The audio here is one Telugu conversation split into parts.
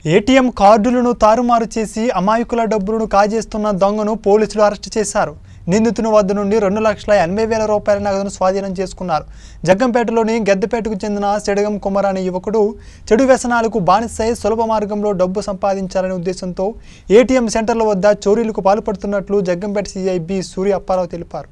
ఏటీఎం కార్డులను తారుమారు చేసి అమాయకుల డబ్బులను కాజేస్తున్న దొంగను పోలీసులు అరెస్ట్ చేశారు. నిందితుని వద్ద నుండి 2,80,000 రూపాయల నగదును స్వాధీనం చేసుకున్నారు. జగ్గంపేటలోని గెద్దపేటకు చెందిన సెడగం కుమార్ అనే యువకుడు చెడు వ్యసనాలకు బానిసై సులభ మార్గంలో డబ్బు సంపాదించాలనే ఉద్దేశంతో ఏటీఎం సెంటర్ల వద్ద చోరీలకు పాల్పడుతున్నట్లు జగ్గంపేట సీఐ బి సూర్య అప్పారావు తెలిపారు.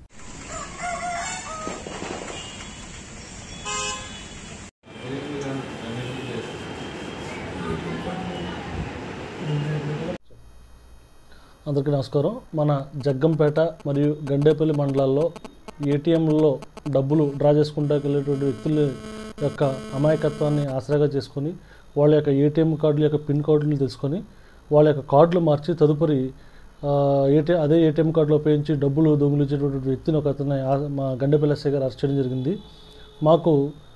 అందరికీ నమస్కారం. మన జగ్గంపేట మరియు గండేపల్లి మండలాల్లో ఏటీఎంలలో డబ్బులు డ్రా చేసుకుంటాకి వెళ్ళేటువంటి వ్యక్తుల యొక్క అమాయకత్వాన్ని ఆసరాగా చేసుకొని వాళ్ళ యొక్క ఏటీఎం కార్డుల యొక్క పిన్ కోడ్లు తెలుసుకొని వాళ్ళ యొక్క కార్డులు మార్చి తదుపరి అదే ఏటీఎం కార్డులో ఉపయోగించి డబ్బులు దొంగిలించేటువంటి వ్యక్తిని ఒక అతను మా గండేపల్లి ఎస్ఐ గారు అరెస్ట్ చేయడం జరిగింది. మాకు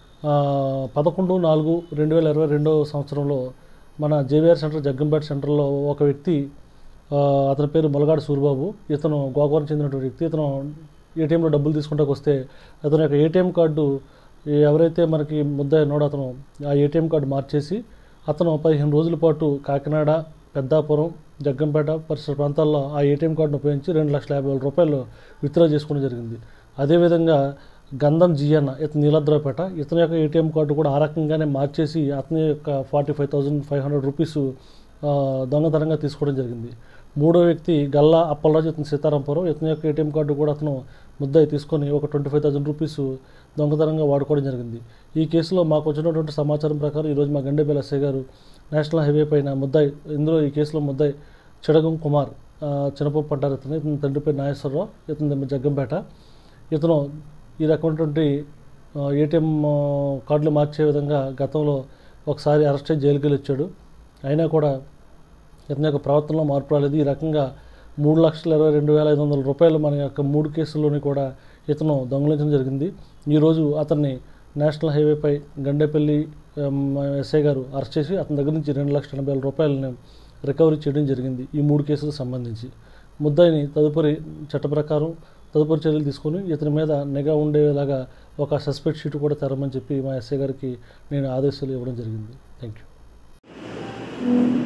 11/4/2022 సంవత్సరంలో మన జేవీఆర్ సెంటర్ జగ్గంపేట సెంటర్లో ఒక వ్యక్తి, అతని పేరు మొలగాడు సూరిబాబు, ఇతను గోకవరం చెందినటువంటి వ్యక్తి. ఇతను ఏటీఎంలో డబ్బులు తీసుకుంటాకు వస్తే అతని యొక్క ఏటీఎం కార్డు ఎవరైతే మనకి ముద్దాయి ఉన్నాడో అతను ఆ ఏటీఎం కార్డు మార్చేసి అతను 15 రోజుల పాటు కాకినాడ, పెద్దాపురం, జగ్గంపేట పరిసర ప్రాంతాల్లో ఆ ఏటీఎం కార్డును ఉపయోగించి 2,50,000 రూపాయలు విత్డ్రా చేసుకోవడం జరిగింది. అదేవిధంగా గంధం జియన్న, ఇతను నీలద్రాపేట, ఇతని యొక్క ఏటీఎం కార్డు కూడా ఆ రకంగానే మార్చేసి అతని యొక్క 45,500 రూపీస్ దొంగతనంగా తీసుకోవడం జరిగింది. మూడో వ్యక్తి గల్లా అప్పలరాజు, ఇతను సీతారాంపురం, ఇతని యొక్క ఏటీఎం కార్డు కూడా అతను ముద్దాయి తీసుకొని ఒక 25,000 రూపీస్ దొంగతనంగా వాడుకోవడం జరిగింది. ఈ కేసులో మాకు వచ్చినటువంటి సమాచారం ప్రకారం ఈరోజు మా గండేపల్లి ఎస్ఐ గారు నేషనల్ హైవే పైన ముద్దాయి, ఈ కేసులో ముద్దాయి చెడగం కుమార్, చిన్నపప్పు అంటారు ఇతను తండ్రి పేరు నాగేశ్వరరావు, ఇతను జగ్గంపేట. ఇతను ఈ రకమైనటువంటి ఏటీఎం కార్డులు మార్చే విధంగా గతంలో ఒకసారి అరెస్ట్ అయ్యి జైలుకి వెళ్ళి వచ్చాడు. అయినా కూడా ఇతని యొక్క ప్రవర్తనలో మార్పు రాలేదు. ఈ రకంగా 3,22,500 రూపాయలు మన యొక్క 3 కేసుల్లోని కూడా ఇతను దొంగలించడం జరిగింది. ఈరోజు అతన్ని నేషనల్ హైవేపై గండేపల్లి ఎస్ఐ గారు అరెస్ట్ చేసి అతని దగ్గర నుంచి 2,80,000 రూపాయలని రికవరీ చేయడం జరిగింది. ఈ 3 కేసులకు సంబంధించి ముద్దాయిని తదుపరి చట్ట ప్రకారం తదుపరి చర్యలు తీసుకొని ఇతని మీద నిఘా ఉండేలాగా ఒక సస్పెక్ట్ షీట్ కూడా తెరమని చెప్పి మా ఎస్ఐ గారికి నేను ఆదేశాలు ఇవ్వడం జరిగింది. Thank you.